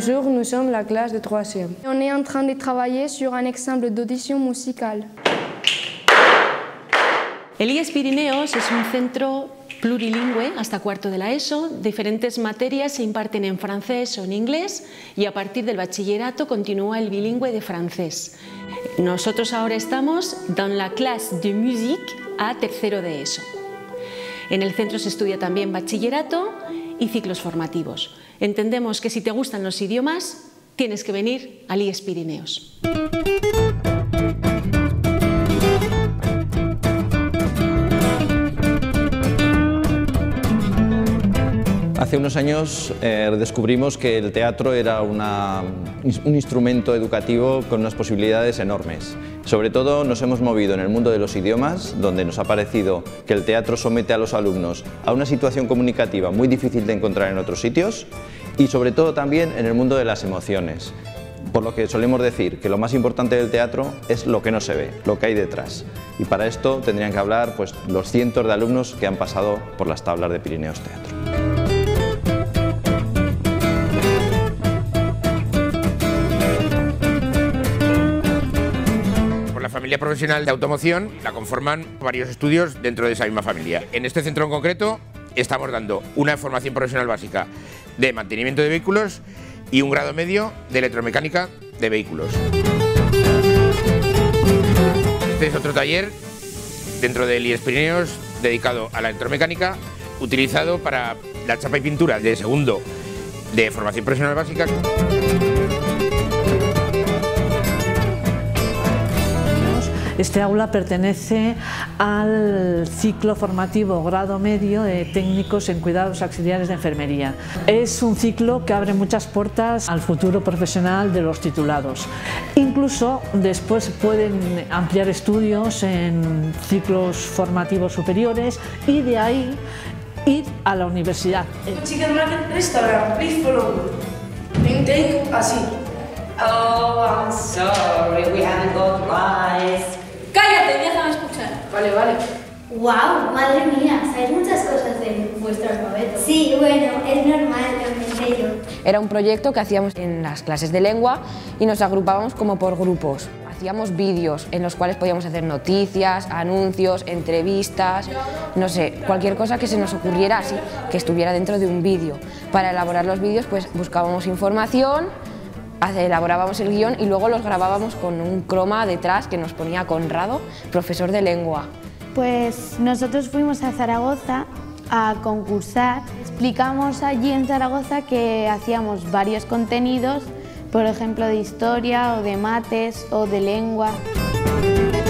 Bonjour, nous sommes la classe de 3e. On est en train de travailler sur un exemple d'audition musicale. El IES Pirineos es un centro plurilingüe hasta cuarto de la ESO. Diferentes materias se imparten en francés o en inglés y a partir del bachillerato continúa el bilingüe de francés. Nosotros ahora estamos dans la classe de musique a tercero de ESO. En el centro se estudia también bachillerato y ciclos formativos. Entendemos que si te gustan los idiomas, tienes que venir al IES Pirineos. Hace unos años descubrimos que el teatro era un instrumento educativo con unas posibilidades enormes. Sobre todo nos hemos movido en el mundo de los idiomas, donde nos ha parecido que el teatro somete a los alumnos a una situación comunicativa muy difícil de encontrar en otros sitios, y sobre todo también en el mundo de las emociones. Por lo que solemos decir que lo más importante del teatro es lo que no se ve, lo que hay detrás. Y para esto tendrían que hablar pues, los cientos de alumnos que han pasado por las tablas de Pirineos Teatro. La familia profesional de automoción la conforman varios estudios dentro de esa misma familia. En este centro en concreto estamos dando una formación profesional básica de mantenimiento de vehículos y un grado medio de electromecánica de vehículos. Este es otro taller dentro del IES Pirineos dedicado a la electromecánica, utilizado para la chapa y pintura de segundo de formación profesional básica. Este aula pertenece al ciclo formativo grado medio de técnicos en cuidados auxiliares de enfermería. Es un ciclo que abre muchas puertas al futuro profesional de los titulados. Incluso después pueden ampliar estudios en ciclos formativos superiores y de ahí ir a la universidad. Chicken Market Restaurant, please follow me. Take así. Oh, I'm sorry, we haven't got rice. ¡Cállate! Déjame escuchar. Vale, vale. ¡Wow! Madre mía, sabéis muchas cosas de vuestro alfabeto. Sí, bueno, es normal, lo inventé yo. Era un proyecto que hacíamos en las clases de lengua y nos agrupábamos como por grupos. Hacíamos vídeos en los cuales podíamos hacer noticias, anuncios, entrevistas, no sé, cualquier cosa que se nos ocurriera así, que estuviera dentro de un vídeo. Para elaborar los vídeos pues buscábamos información, elaborábamos el guión y luego los grabábamos con un croma detrás que nos ponía Conrado, profesor de lengua. Pues nosotros fuimos a Zaragoza a concursar. Explicamos allí en Zaragoza que hacíamos varios contenidos, por ejemplo de historia o de mates o de lengua.